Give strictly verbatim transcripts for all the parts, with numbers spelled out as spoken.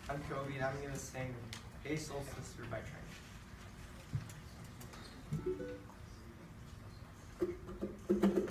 I'm Kobe, and I'm going to sing Hey Soul Sister by Train.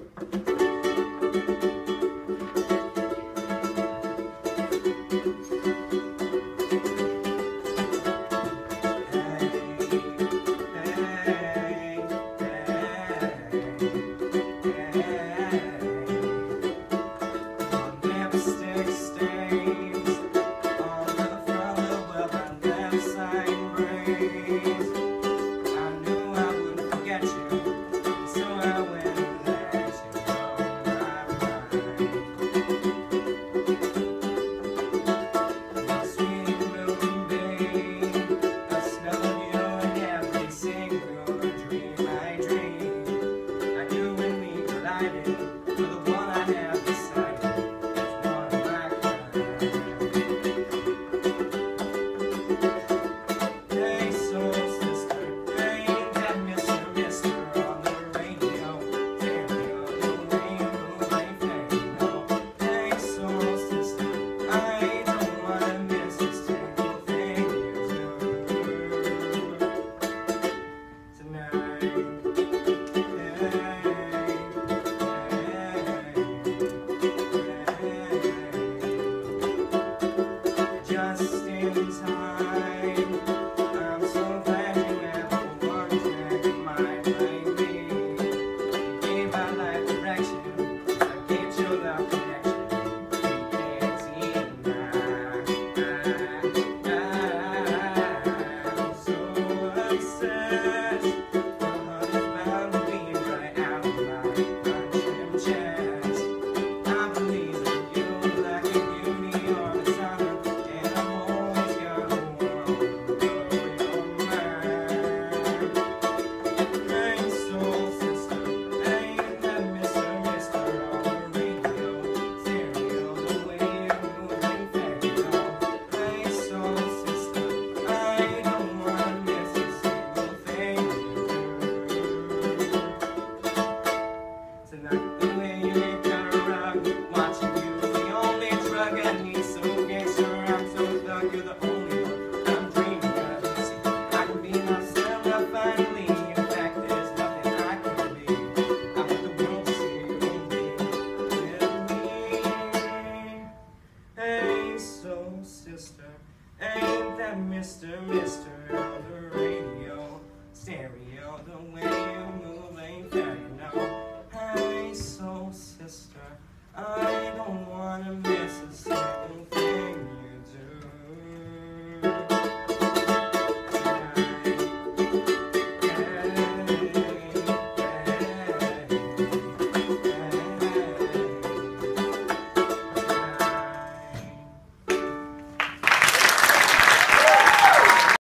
Sister, ain't that Mister Mister on the radio, stereo, the way you move ain't fair, you know. Hey, soul sister, I don't wanna miss a second.